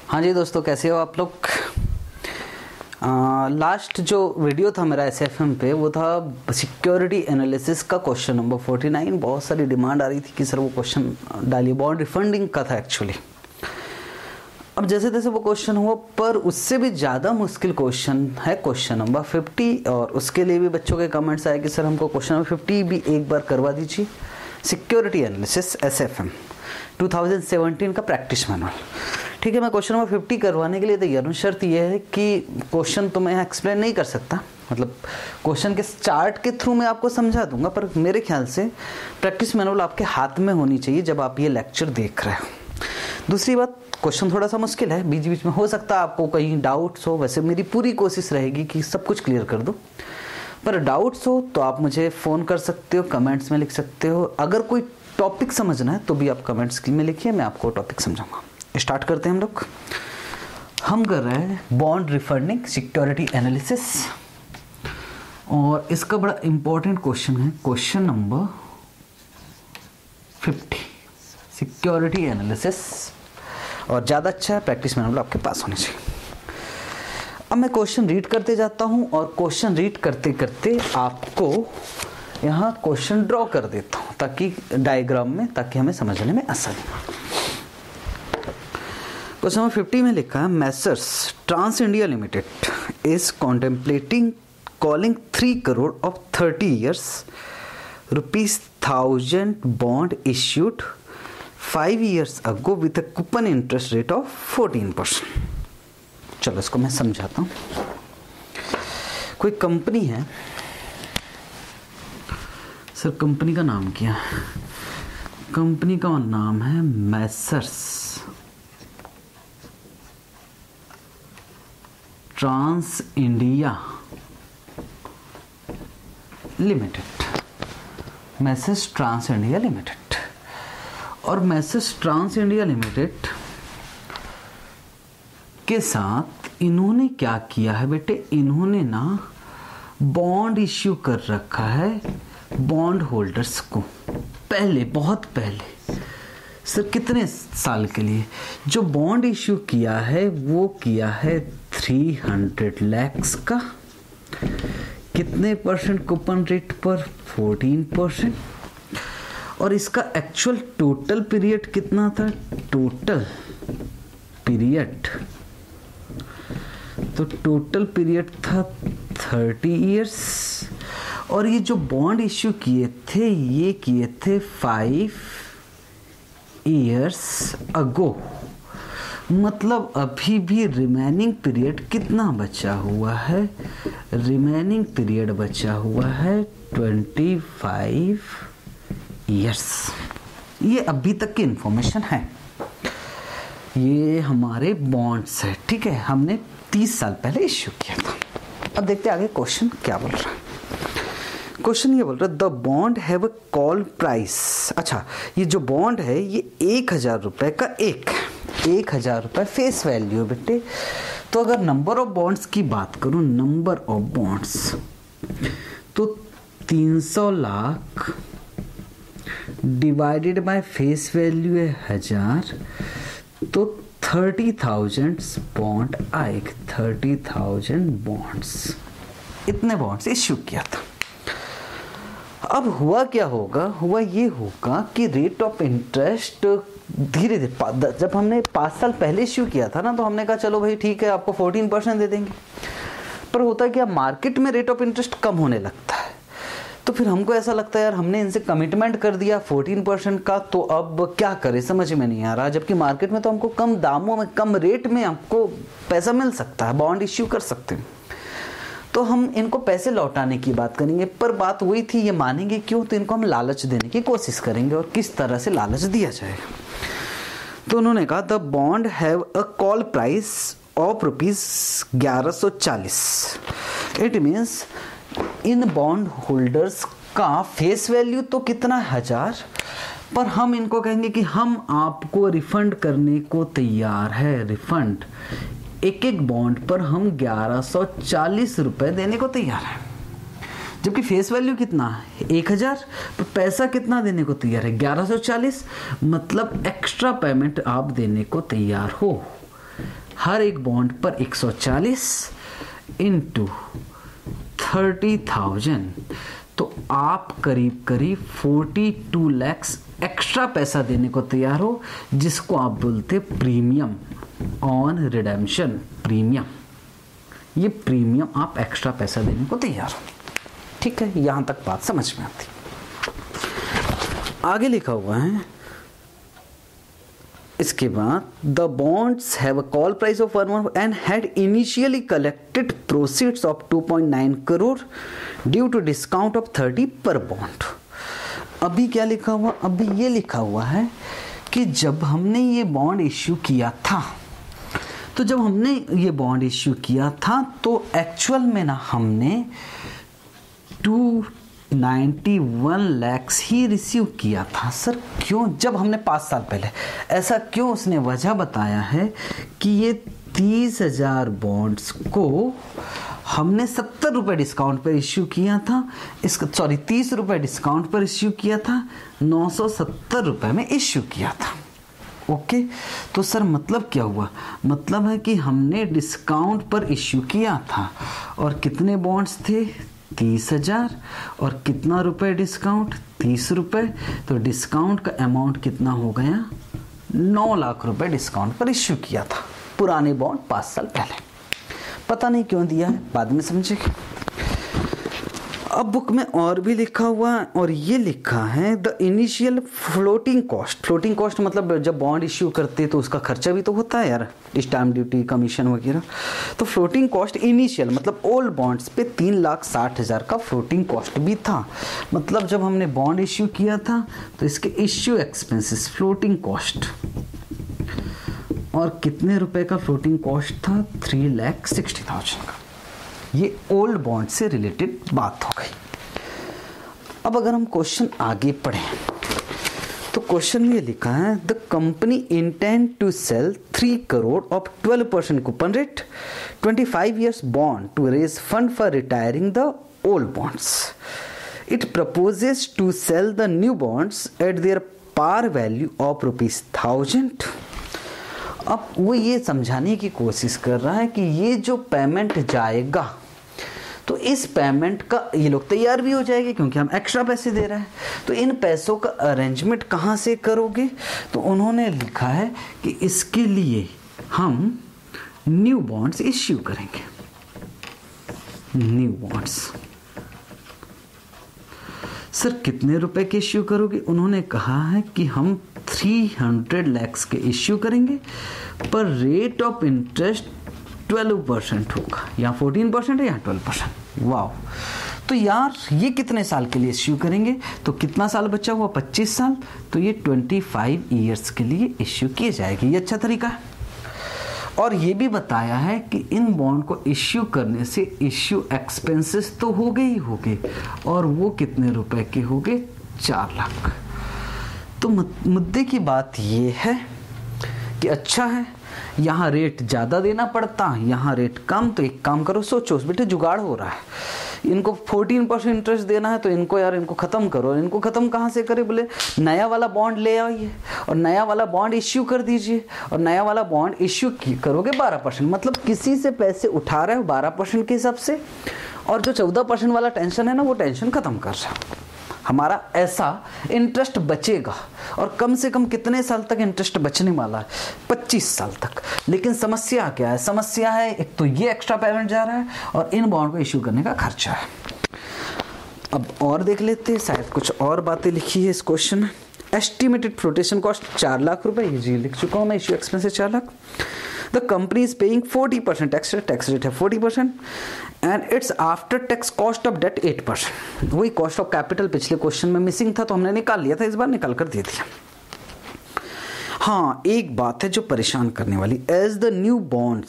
हाँ जी दोस्तों, कैसे हो आप लोग। लास्ट जो वीडियो था मेरा एसएफएम पे वो था सिक्योरिटी एनालिसिस का क्वेश्चन नंबर 49। बहुत सारी डिमांड आ रही थी कि सर वो क्वेश्चन डालिए, बॉन्ड रिफंडिंग का था एक्चुअली। अब जैसे तैसे वो क्वेश्चन हुआ, पर उससे भी ज़्यादा मुश्किल क्वेश्चन है क्वेश्चन नंबर 50। और उसके लिए भी बच्चों के कमेंट्स आए कि सर हमको क्वेश्चन नंबर 50 भी एक बार करवा दीजिए। सिक्योरिटी एनालिसिस एसएफएम 2017 का प्रैक्टिस मैनुअल। ठीक है, मैं क्वेश्चन नंबर 50 करवाने के लिए तैयार हूँ। शर्त यह है कि क्वेश्चन तो मैं एक्सप्लेन नहीं कर सकता, मतलब क्वेश्चन के चार्ट के थ्रू मैं आपको समझा दूंगा, पर मेरे ख्याल से प्रैक्टिस मैनुअल आपके हाथ में होनी चाहिए जब आप ये लेक्चर देख रहे हो। दूसरी बात, क्वेश्चन थोड़ा सा मुश्किल है, बीच बीच में हो सकता है आपको कहीं डाउट्स हो। वैसे मेरी पूरी कोशिश रहेगी कि सब कुछ क्लियर कर दूँ, पर डाउट्स हो तो आप मुझे फ़ोन कर सकते हो, कमेंट्स में लिख सकते हो। अगर कोई टॉपिक समझना है तो भी आप कमेंट्स में लिखिए, मैं आपको टॉपिक समझाऊंगा। स्टार्ट करते हैं हम लोग। हम कर रहे हैं बॉन्ड रिफंडिंग सिक्योरिटी एनालिसिस, और इसका बड़ा इंपॉर्टेंट क्वेश्चन है क्वेश्चन नंबर 50 सिक्योरिटी एनालिसिस, और ज़्यादा अच्छा है प्रैक्टिस मैनुअल आपके पास होनी चाहिए। अब मैं क्वेश्चन रीड करते जाता हूँ, और क्वेश्चन रीड करते करते आपको यहाँ क्वेश्चन ड्रॉ कर देता हूँ ताकि डायग्राम में, ताकि हमें समझने में आसानी हो। क्वेश्चन नंबर 50 में लिखा है, Messrs Trans India Limited is contemplating calling 3 crore of 30 years ₹1000 bond issued 5 years ago with a coupon interest rate of 14%। चलो इसको मैं समझाता हूँ। कोई कंपनी है, सर कंपनी का नाम क्या है? कंपनी का नाम है Messrs Trans India Limited, Messrs Trans India Limited. और मैसर्स ट्रांस इंडिया लिमिटेड के साथ इन्होंने क्या किया है बेटे, इन्होंने ना बॉन्ड इश्यू कर रखा है बॉन्ड होल्डर्स को। पहले, बहुत पहले, सर कितने साल के लिए जो बॉन्ड इश्यू किया है वो किया है 300 lakhs का। कितने परसेंट कूपन रेट पर? 14%। और इसका एक्चुअल टोटल पीरियड कितना था? टोटल पीरियड, तो टोटल पीरियड था 30 years। और ये जो बॉन्ड इश्यू किए थे, ये किए थे 5 years ago। मतलब अभी भी रिमेनिंग पीरियड कितना बचा हुआ है? रिमेनिंग पीरियड बचा हुआ है 25 years। ये अभी तक की इंफॉर्मेशन है, ये हमारे बॉन्ड्स है। ठीक है, हमने 30 साल पहले इश्यू किया था। अब देखते हैं आगे क्वेश्चन क्या बोल रहा है। क्वेश्चन ये बोल रहा है, the bond have a call price. अच्छा, ये जो बॉन्ड है ये 1000 रुपए का एक, 1000 रुपए फेस वैल्यू है बेटे। तो अगर नंबर ऑफ बॉन्ड्स की बात करूं, नंबर ऑफ बॉन्ड्स, तो 300 lakh divided by face value है 1000, तो 30,000 बॉन्ड आएगा। 30,000 बॉन्ड्स, इतने बॉन्ड्स इश्यू किया था। अब हुआ क्या होगा? हुआ ये होगा कि रेट ऑफ इंटरेस्ट धीरे धीरे, जब हमने 5 साल पहले इश्यू किया था ना, तो हमने कहा चलो भाई ठीक है, आपको 14% दे देंगे। पर होता क्या, मार्केट में रेट ऑफ इंटरेस्ट कम होने लगता है, तो फिर हमको ऐसा लगता है यार हमने इनसे कमिटमेंट कर दिया 14% का, तो अब क्या करें समझ में नहीं आ रहा। जबकि मार्केट में तो हमको कम दामों में, कम रेट में हमको पैसा मिल सकता है, बॉन्ड इश्यू कर सकते हैं, तो हम इनको पैसे लौटाने की बात करेंगे। पर बात वही थी, ये मानेंगे क्यों? तो इनको हम लालच देने की कोशिश करेंगे, और किस तरह से लालच दिया जाएगा। तो उन्होंने कहा, the bond have a call price of ₹1140। It means इन बॉन्ड होल्डर्स का फेस वैल्यू तो कितना, 1000, पर हम इनको कहेंगे कि हम आपको रिफंड करने को तैयार है। रिफंड एक एक बॉन्ड पर हम 1140 रुपए देने को तैयार है। जबकि फेस वैल्यू कितना है 1000, तो पैसा कितना देने को तैयार है 1140, मतलब एक्स्ट्रा पेमेंट आप देने को तैयार हो। हर एक बॉन्ड पर 140 इंटू 30,000, तो आप करीब करीब 42 लाख एक्स्ट्रा पैसा देने को तैयार हो, जिसको आप बोलते प्रीमियम ऑन रिडेम्पशन प्रीमियम। ये प्रीमियम आप एक्स्ट्रा पैसा देने को तैयार हो। ठीक है, यहां तक बात समझ में आती। आगे लिखा हुआ है इसके बाद, the bonds have a call price of 1 and had initially collected proceeds of 2.9 crore due to discount of 30 per bond. अभी क्या लिखा हुआ, अभी ये लिखा हुआ है कि जब हमने ये बॉन्ड इश्यू किया था, तो जब हमने ये बॉन्ड इश्यू किया था तो एक्चुअल में ना हमने 291 लाख ही रिसीव किया था। सर क्यों? जब हमने 5 साल पहले, ऐसा क्यों? उसने वजह बताया है कि ये 30,000 बॉन्ड्स को हमने 70 रुपये डिस्काउंट पर इश्यू किया था। इसका 30 रुपये डिस्काउंट पर इश्यू किया था, 970 रुपये में इश्यू किया था। ओके, तो सर मतलब क्या हुआ? मतलब है कि हमने डिस्काउंट पर इश्यू किया था, और कितने बॉन्ड्स थे? 30,000, और कितना रुपए डिस्काउंट? 30 रुपए। तो डिस्काउंट का अमाउंट कितना हो गया? 9 लाख रुपए डिस्काउंट पर इश्यू किया था, पुराने बॉन्ड 5 साल पहले। पता नहीं क्यों दिया है, बाद में समझेंगे। अब बुक में और भी लिखा हुआ है, और ये लिखा है the initial floating cost. Floating cost मतलब जब बॉन्ड इश्यू करते तो उसका खर्चा भी तो होता है यार, स्टैम्प ड्यूटी, कमीशन वगैरह। तो फ्लोटिंग कॉस्ट इनिशियल मतलब ओल्ड बॉन्ड्स पे 3,60,000 का फ्लोटिंग कॉस्ट भी था। मतलब जब हमने बॉन्ड इश्यू किया था तो इसके इश्यू एक्सपेंसेस फ्लोटिंग कॉस्ट, और कितने रुपए का फ्लोटिंग कॉस्ट था? 3,60,000 का। ये ओल्ड बॉन्ड से रिलेटेड बात हो गई। अब अगर हम क्वेश्चन आगे पढ़ें तो क्वेश्चन में लिखा है the company intend to sell 3 crore of 12% coupon rate 25 years bond to raise fund for retiring the old bonds. It proposes to sell the new bonds at their par value of ₹1,000। अब वो ये समझाने की कोशिश कर रहा है कि ये जो पेमेंट जाएगा, तो इस पेमेंट का ये लोग तैयार भी हो जाएंगे क्योंकि हम एक्स्ट्रा पैसे दे रहे हैं। तो इन पैसों का अरेंजमेंट कहाँ से करोगे? तो उन्होंने लिखा है कि इसके लिए हम न्यू बॉन्ड्स इश्यू करेंगे। न्यू बॉन्ड्स सर कितने रुपए के इश्यू करोगे? उन्होंने कहा है कि हम 300 लाख के इश्यू करेंगे, पर रेट ऑफ इंटरेस्ट 12% होगा, या 14% है या 12%। वाह! तो यार ये कितने साल के लिए इश्यू करेंगे? तो कितना साल बचा हुआ? 25 साल। तो ये 25 ईयर्स के लिए इश्यू किए जाएंगे। ये अच्छा तरीका है। और ये भी बताया है कि इन बॉन्ड को इश्यू करने से इश्यू एक्सपेंसेस तो हो गए ही हो गए, और वो कितने रुपए के हो गए? 4 लाख। तो मुद्दे की बात ये है कि अच्छा है, यहाँ रेट ज़्यादा देना पड़ता, यहाँ रेट कम। तो एक काम करो, सोचो बेटे, जुगाड़ हो रहा है। इनको 14% इंटरेस्ट देना है, तो इनको यार इनको ख़त्म करो। इनको ख़त्म कहाँ से करे? बोले नया वाला बॉन्ड ले आइए और नया वाला बॉन्ड इश्यू कर दीजिए, और नया वाला बॉन्ड इश्यू करोगे 12%। मतलब किसी से पैसे उठा रहे हो 12% के हिसाब से, और जो 14% वाला टेंशन है ना, वो टेंशन ख़त्म कर रहा है। हमारा ऐसा इंटरेस्ट बचेगा, और कम से कम कितने साल तक इंटरेस्ट बचने वाला है? 25 साल तक। लेकिन समस्या क्या है? समस्या है एक तो ये एक्स्ट्रा पेमेंट जा रहा है, और इन बॉन्ड को इश्यू करने का खर्चा है। अब और देख लेते हैं, शायद कुछ और बातें लिखी है इस क्वेश्चन में। एस्टिमेटेड फ्लोटेशन कॉस्ट 4 लाख रुपए, ये जी लिख चुका हूँ मैं। Issue expenses 4 lakh. The company is paying 40% tax rate है 40%, and its after tax cost of debt 8%। वही cost of capital पिछले क्वेश्चन में मिसिंग था, तो हमने निकाल लिया था, इस बार निकाल कर दे दिया। हाँ, एक बात है जो परेशान करने वाली। as the new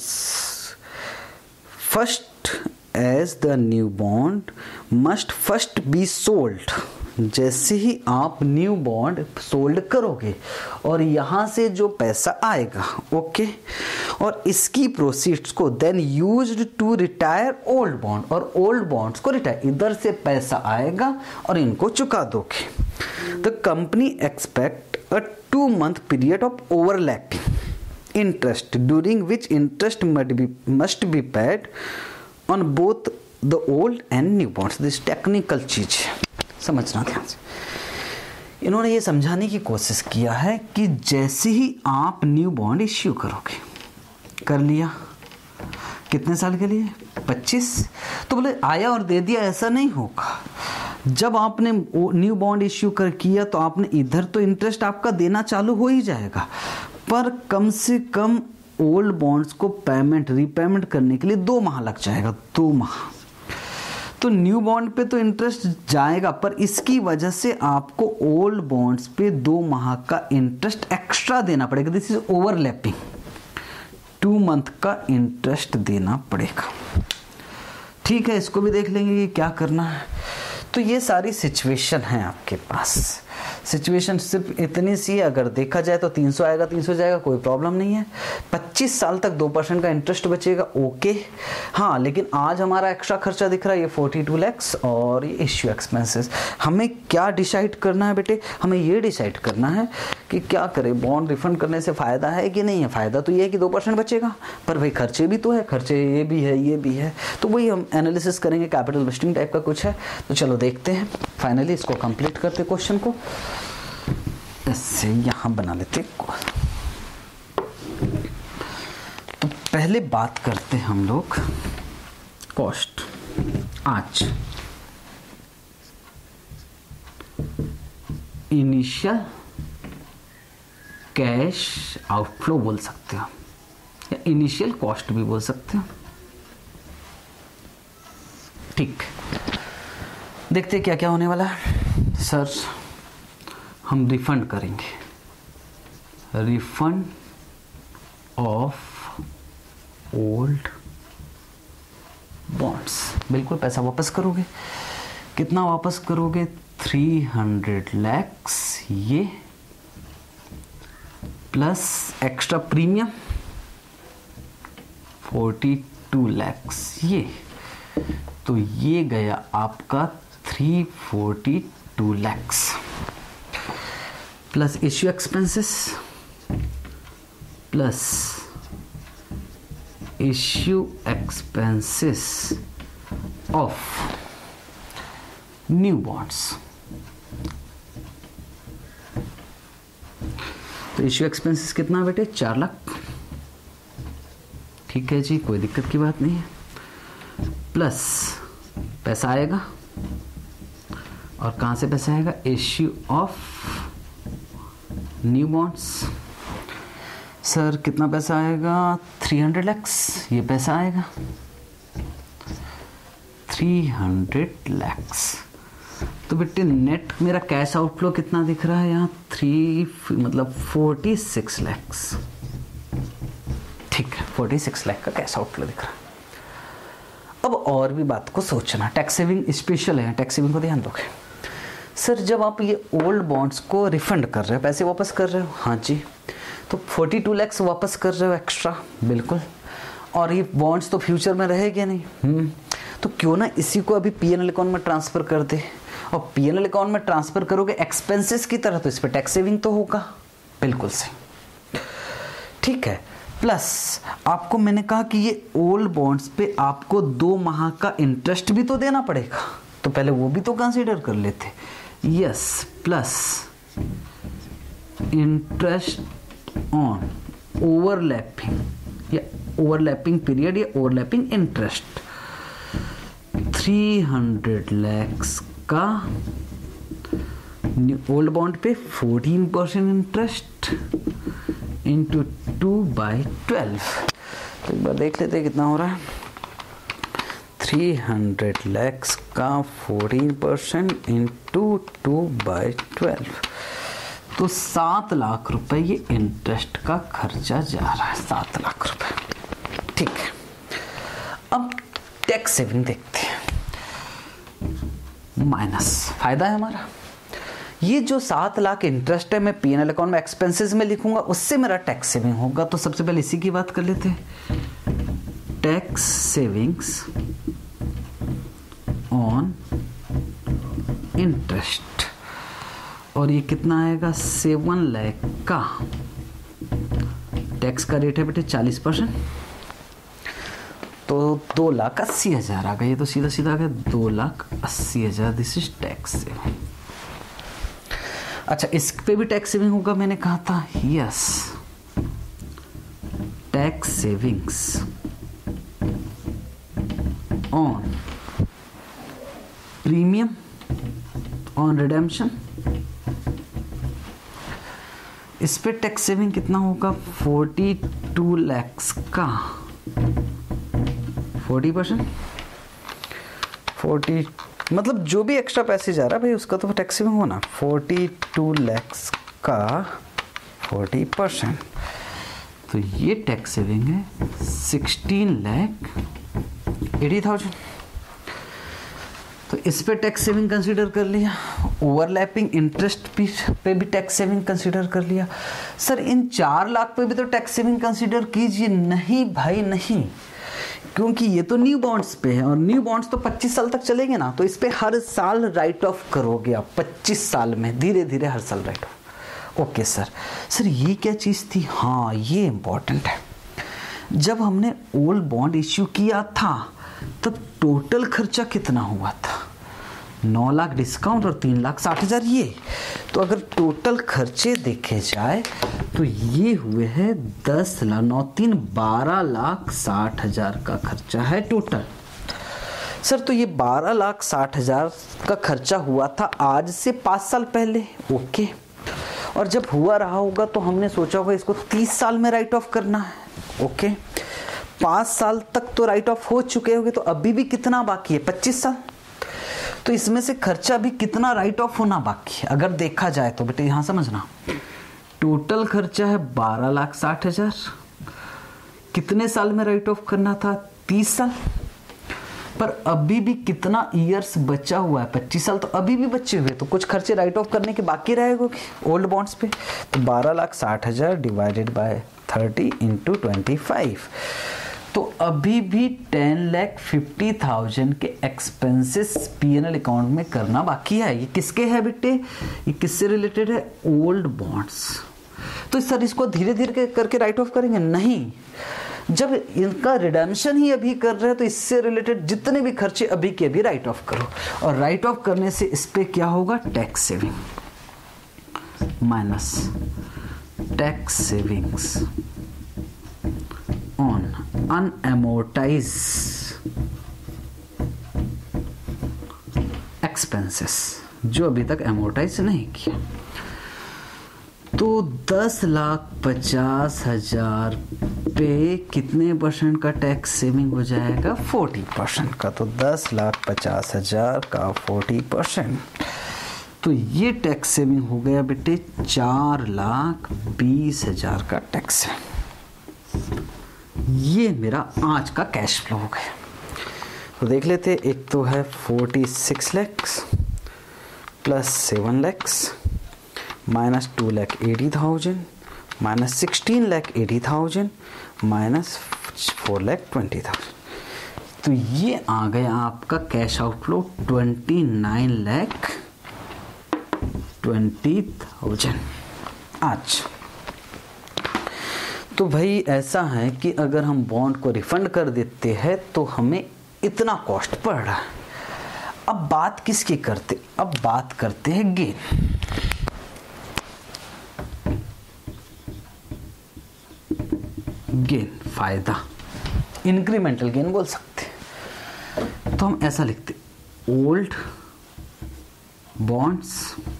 bond must first be sold। जैसे ही आप न्यू बॉन्ड सोल्ड करोगे, और यहाँ से जो पैसा आएगा, ओके, और इसकी प्रोसीड्स को then used to retire old bond, और ओल्ड बॉन्ड्स को रिटायर, इधर से पैसा आएगा और इनको चुका दोगे। The company expect a 2 month period of overlapping. Interest during which interest must be paid on both the old and new bonds. This technical चीज समझना ध्यान से। इन्होंने ये समझाने की कोशिश किया है कि जैसे ही आप न्यू बॉन्ड इश्यू करोगे, कर लिया कितने साल के लिए 25, तो बोले आया और दे दिया, ऐसा नहीं होगा। जब आपने न्यू बॉन्ड इश्यू कर किया तो आपने इधर तो इंटरेस्ट आपका देना चालू हो ही जाएगा, पर कम से कम ओल्ड बॉन्ड्स को पेमेंट रीपेमेंट करने के लिए 2 माह लग जाएगा, 2 माह। तो न्यू बॉन्ड पे तो इंटरेस्ट जाएगा, पर इसकी वजह से आपको ओल्ड बॉन्ड्स पे 2 माह का इंटरेस्ट एक्स्ट्रा देना पड़ेगा। दिस इज ओवरलैपिंग, 2 मंथ का इंटरेस्ट देना पड़ेगा। ठीक है, इसको भी देख लेंगे कि क्या करना है। तो ये सारी सिचुएशन है आपके पास। सिचुएशन सिर्फ इतनी सी है, अगर देखा जाए तो 300 आएगा, 300 जाएगा, कोई प्रॉब्लम नहीं है। 25 साल तक 2% का इंटरेस्ट बचेगा, ओके। हाँ, लेकिन आज हमारा एक्स्ट्रा खर्चा दिख रहा है ये 42 lakhs और ये इश्यू एक्सपेंसेस। हमें क्या डिसाइड करना है बेटे? हमें ये डिसाइड करना है कि क्या करें, बॉन्ड रिफंड करने से फ़ायदा है कि नहीं है। फ़ायदा तो ये है कि 2% बचेगा, पर भाई खर्चे भी तो है, खर्चे ये भी है, ये भी है। तो वही हम एनालिसिस करेंगे, कैपिटल बस्टिंग टाइप का कुछ है। तो चलो देखते हैं, फाइनली इसको कंप्लीट करते क्वेश्चन को। ऐसे यहाँ बना लेते। तो पहले बात करते हैं हम लोग कॉस्ट। आज इनिशियल कैश आउटफ्लो बोल सकते हो या इनिशियल कॉस्ट भी बोल सकते हो। ठीक, देखते क्या क्या होने वाला है। सर हम रिफंड करेंगे, रिफंड ऑफ ओल्ड बॉन्ड्स। बिल्कुल पैसा वापस करोगे। कितना वापस करोगे? 300 lakhs ये प्लस एक्स्ट्रा प्रीमियम 42 lakhs ये। तो ये गया आपका 342 lakhs plus issue expenses plus issue expenses of new bonds. तो इश्यू एक्सपेंसेस कितना बेटे? 4 लाख। ठीक है जी, कोई दिक्कत की बात नहीं है। प्लस पैसा आएगा, और कहां से पैसा आएगा? Issue of new bonds. Sir कितना पैसा आएगा? 300 lakhs ये पैसा आएगा, 300 lakhs। तो बेटे नेट मेरा कैश आउटफ्लो कितना दिख रहा है यहाँ? 46 lakhs। ठीक है, 46 लाख का कैश आउटफ्लो दिख रहा है। अब और भी बात को सोचना, टैक्स सेविंग स्पेशल है, टैक्स सेविंग को ध्यान दोगे। सर जब आप ये ओल्ड बॉन्ड्स को रिफंड कर रहे हो, पैसे वापस कर रहे हो, हाँ जी, तो 42 lakhs वापस कर रहे हो एक्स्ट्रा, बिल्कुल। और ये बॉन्ड्स तो फ्यूचर में रहेंगे नहीं, तो क्यों ना इसी को अभी पीएनएल अकाउंट में ट्रांसफर कर दे। और पीएनएल अकाउंट में ट्रांसफर करोगे एक्सपेंसेस की तरह, तो इस पर टैक्स सेविंग तो होगा, बिल्कुल सही। ठीक है, प्लस आपको मैंने कहा कि ये ओल्ड बॉन्ड्स पे आपको 2 माह का इंटरेस्ट भी तो देना पड़ेगा, तो पहले वो भी तो कंसीडर कर लेते। Yes, plus interest on overlapping या ओवरलैपिंग पीरियड या ओवरलैपिंग इंटरेस्ट 300 lakhs का ओल्ड बॉन्ड पे 14% इंटरेस्ट इंटू 2/12। तो एक बार देख लेते हैं कितना हो रहा है। 300 lakhs का 14% इंटू 2/12, तो 7 लाख रुपए ये इंटरेस्ट का खर्चा जा रहा है, 7 लाख रुपए। ठीक है, अब टैक्स सेविंग देखते हैं। माइनस फायदा है हमारा, ये जो 7 लाख इंटरेस्ट है मैं पीएनएल अकाउंट में एक्सपेंसेस में लिखूंगा, उससे मेरा टैक्स सेविंग होगा। तो सबसे पहले इसी की बात कर लेते हैं, टैक्स सेविंग्स ऑन इंटरेस्ट। और ये कितना आएगा? 7 लाख का टैक्स का रेट है बेटे 40%, तो 2,80,000 आ गया। ये तो सीधा सीधा आ गया 2,80,000, दिस इज टैक्स सेविंग। अच्छा, इस पे भी टैक्स सेविंग होगा, मैंने कहा था yes, tax savings on premium on redemption. इस पे टैक्स सेविंग कितना होगा, 42 lakhs का 40%, 40 मतलब जो भी एक्स्ट्रा पैसे जा रहा है भाई उसका तो टैक्स सेविंग होना, 42 lakhs का 40%, तो ये टैक्स सेविंग है 16,80,000। तो इस पे टैक्स सेविंग कंसीडर कर लिया। ओवरलैपिंग इंटरेस्ट पे भी टैक्स सेविंग कंसीडर कर लिया। सर इन 4 लाख पे भी तो टैक्स सेविंग कंसीडर कीजिए। नहीं भाई नहीं, क्योंकि ये तो न्यू बॉन्ड्स पे है और न्यू बॉन्ड्स तो 25 साल तक चलेंगे ना, तो इस पे हर साल राइट ऑफ करोगे आप 25 साल में, धीरे धीरे हर साल write off. Okay sir, sir ये क्या चीज़ थी, हाँ ये इंपॉर्टेंट है। जब हमने ओल्ड बॉन्ड इश्यू किया था तब टोटल खर्चा कितना हुआ था, 9 लाख डिस्काउंट और 3,60,000 ये। तो अगर टोटल खर्चे देखे जाए तो ये हुए हैं 10 लाख 9 3 12,60,000 का खर्चा है टोटल। सर तो ये 12,60,000 का खर्चा हुआ था आज से 5 साल पहले, ओके। और जब हुआ रहा होगा तो हमने सोचा होगा इसको 30 साल में राइट ऑफ करना है, ओके। 5 साल तक तो राइट ऑफ हो चुके होंगे, तो अभी भी कितना बाकी है, 25 साल। तो इसमें से खर्चा भी कितना राइट ऑफ होना बाकी है अगर देखा जाए तो बेटे यहां समझना, टोटल खर्चा है 12,60,000, कितने साल में राइट ऑफ करना था, 30 साल। पर अभी भी कितना ईयर्स बचा हुआ है, 25 साल तो अभी भी बचे हुए, तो कुछ खर्चे राइट ऑफ करने के बाकी रहेगा ओल्ड बॉन्ड्स पे। तो 12,60,000 डिवाइडेड बाय 30 इंटू 25, तो अभी भी 10,50,000 के एक्सपेंसेस पीएनएल अकाउंट में करना बाकी है। ये किसके है बेटे, ये किससे रिलेटेड है, ओल्ड बॉन्ड्स। तो सर इसको धीरे धीरे करके राइट ऑफ करेंगे, नहीं, जब इनका रिडेम्पशन ही अभी कर रहे हैं तो इससे रिलेटेड जितने भी खर्चे अभी के अभी राइट ऑफ करो। और राइट ऑफ करने से इस पे क्या होगा, tax saving minus tax savings on unamortized expenses, जो अभी तक एमोर्टाइज नहीं किया। तो 10,50,000 पे कितने परसेंट का टैक्स सेविंग हो जाएगा, 40% का। तो 10,50,000 का 40%, तो ये टैक्स सेविंग हो गया बेटे 4,20,000 का टैक्स है। ये मेरा आज का कैश फ्लो हो गया। तो देख लेते, एक तो है 46 lakhs plus 7 lakhs minus 2,80,000 minus 16,80,000 minus 4,20,000। तो ये आ गया आपका कैश आउटफ्लो 29,20,000 आज। तो भाई ऐसा है कि अगर हम बॉन्ड को रिफंड कर देते हैं तो हमें इतना कॉस्ट पड़ रहा है। अब बात किसकी करते, अब बात करते हैं गेन। गेन फायदा, इंक्रीमेंटल गेन बोल सकते हैं। तो हम ऐसा लिखते, ओल्ड बॉन्ड्स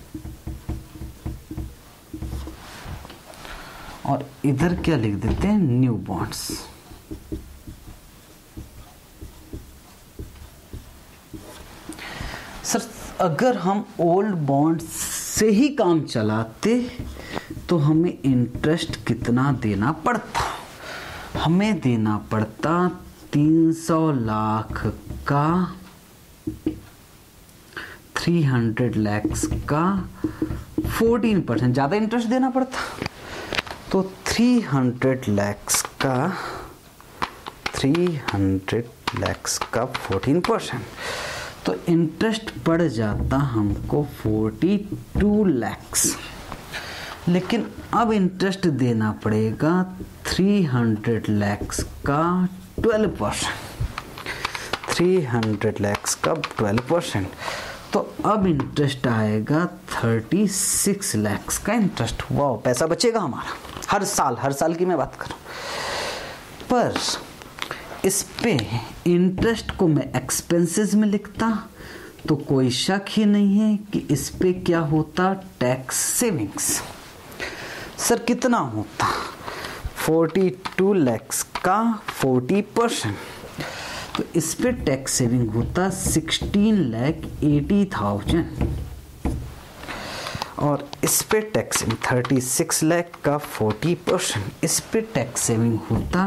और इधर क्या लिख देते हैं, न्यू बॉन्ड्स। सर अगर हम ओल्ड बॉन्ड्स से ही काम चलाते तो हमें इंटरेस्ट कितना देना पड़ता, हमें देना पड़ता 300 लाख का 300 lakhs का 14%, ज़्यादा इंटरेस्ट देना पड़ता। तो 300 lakhs का 14%, तो इंटरेस्ट पड़ जाता हमको 42 lakhs। लेकिन अब इंटरेस्ट देना पड़ेगा 300 लाख का 12%, 300 लाख का 12%। तो अब इंटरेस्ट आएगा 36 लाख का इंटरेस्ट। वाह, पैसा बचेगा हमारा हर साल की मैं बात करूं। पर इस पे इंटरेस्ट को मैं एक्सपेंसेस में लिखता तो कोई शक ही नहीं है कि इस पे क्या होता, टैक्स सेविंग्स। सर कितना होता, 42 लाख का 40%। तो इस पे टैक्स सेविंग होता 16,80,000 और इस पे टैक्स सेविंग 36 लाख का 40%, इस पे टैक्स सेविंग होता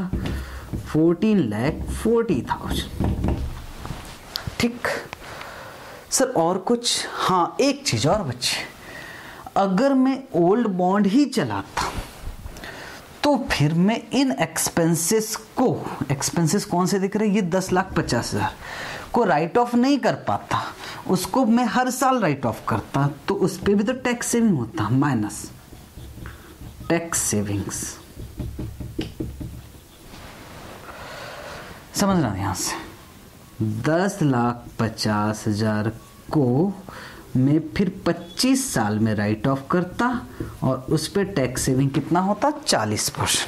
14,40,000। ठीक सर, और कुछ? हाँ, एक चीज और बची। अगर मैं ओल्ड बॉन्ड ही चलाता तो फिर मैं इन एक्सपेंसेस को, एक्सपेंसेस कौन से दिख रहे हैं, ये 10,50,000 को राइट ऑफ नहीं कर पाता, उसको मैं हर साल राइट ऑफ करता तो उस पर भी तो टैक्स सेविंग होता, माइनस टैक्स सेविंग्स। समझ रहा है? यहां से 10,50,000 को मैं फिर 25 साल में राइट ऑफ करता और उस पर टैक्स सेविंग कितना होता, 40%।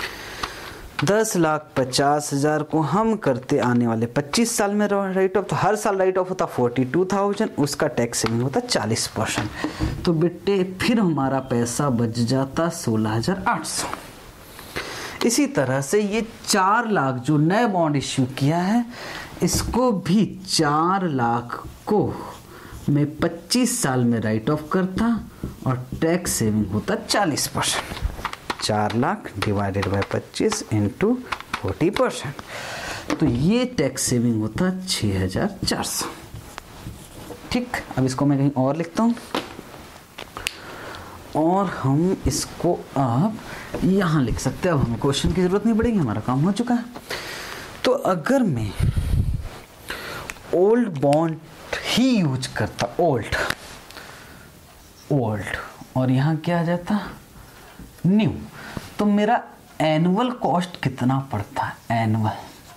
10,50,000 को हम करते आने वाले 25 साल में राइट ऑफ, तो हर साल राइट ऑफ होता 42,000, उसका टैक्स सेविंग होता 40%। तो बेटे फिर हमारा पैसा बच जाता 16,800। इसी तरह से ये 4 लाख जो नए बॉन्ड इश्यू किया है, इसको भी 4 लाख को मैं 25 साल में राइट ऑफ करता और टैक्स सेविंग होता 40%। 4 लाख डिवाइडेड बाय 25 इंटू 40%, तो ये टैक्स सेविंग होता 6,400। ठीक, अब इसको मैं कहीं और लिखता हूँ और हम इसको अब यहाँ लिख सकते हैं। अब हमें क्वेश्चन की जरूरत नहीं पड़ेगी, हमारा काम हो चुका है। तो अगर मैं ओल्ड बॉन्ड ही यूज करता, ओल्ड और यहाँ क्या आ जाता, न्यू, तो मेरा एनुअल कॉस्ट कितना पड़ता है, एनुअल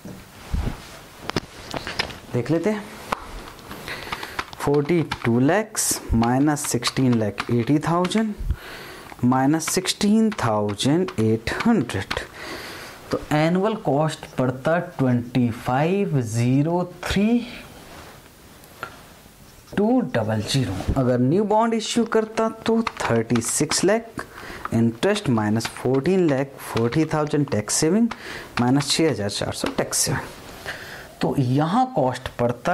देख लेते हैं। 42 lakhs माइनस 16,80,000 माइनस 16,800, तो एनुअल कॉस्ट पड़ता 25,03,200। अगर न्यू बॉन्ड इश्यू करता तो 36 lakh interest minus 14,40,000 tax saving minus 6,400 tax saving, तो यहाँ कॉस्ट पड़ता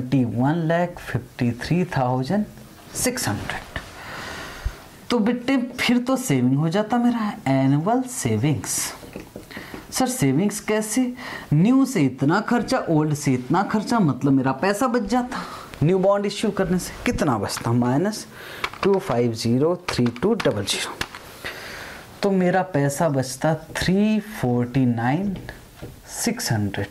21,53,600। तो बेटे फिर तो सेविंग हो जाता मेरा एनुअल सेविंग्स। सर सेविंग्स कैसे, न्यू से इतना खर्चा, ओल्ड से इतना खर्चा, मतलब मेरा पैसा बच जाता। न्यू बॉन्ड इश्यू करने से कितना बचता, माइनस 250,3200, तो मेरा पैसा बचता 349,600।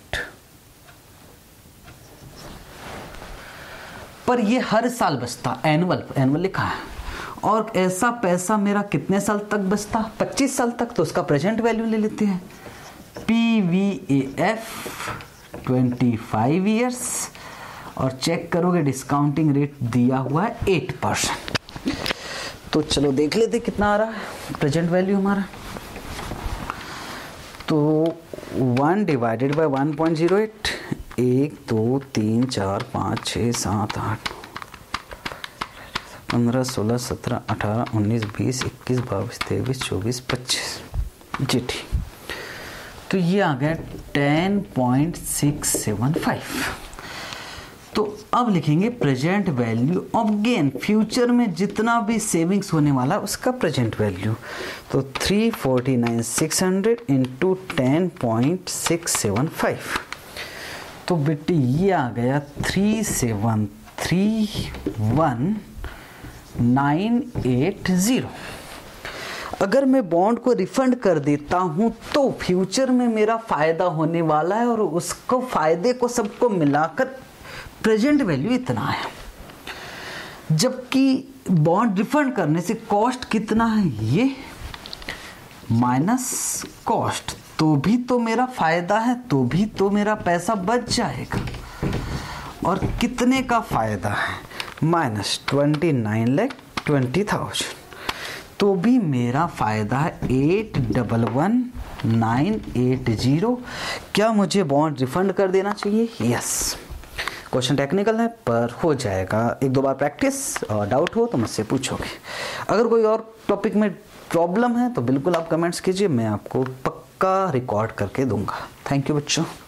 पर ये हर साल बचता, एनुअल लिखा है, और ऐसा पैसा मेरा कितने साल तक बचता, 25 साल तक, तो उसका प्रेजेंट वैल्यू ले लेते हैं, PVAF 25 ईयर्स, और चेक करोगे डिस्काउंटिंग रेट दिया हुआ है 8%। तो चलो देख लेते कितना आ रहा है प्रेजेंट वैल्यू हमारा। तो 1 डिवाइडेड बाय 1.08, 1 2 3 4 5 6 7 8 15 16 17 18 19 20 21 22 23 24 25। जी ठीक, तो ये आ गया 10.675। तो अब लिखेंगे present value of gain, future में जितना भी सेविंग्स होने वाला उसका प्रेजेंट वैल्यू। तो 349,600 इंटू 10.675, तो बेटे ये आ गया 3731980। अगर मैं बॉन्ड को रिफंड कर देता हूं तो फ्यूचर में मेरा फायदा होने वाला है, और उसको फायदे को सबको मिलाकर प्रेजेंट वैल्यू इतना है। जबकि बॉन्ड रिफंड करने से कॉस्ट कितना है, ये माइनस कॉस्ट, तो भी तो मेरा फायदा है, तो भी तो मेरा पैसा बच जाएगा। और कितने का फायदा है, -29,20,000, तो भी मेरा फायदा है 811,980। क्या मुझे बॉन्ड रिफंड कर देना चाहिए? यस। क्वेश्चन टेक्निकल है पर हो जाएगा, एक दो बार प्रैक्टिस, और डाउट हो तो मुझसे पूछोगे। अगर कोई और टॉपिक में प्रॉब्लम है तो बिल्कुल आप कमेंट्स कीजिए, मैं आपको पक्का रिकॉर्ड करके दूंगा। थैंक यू बच्चों।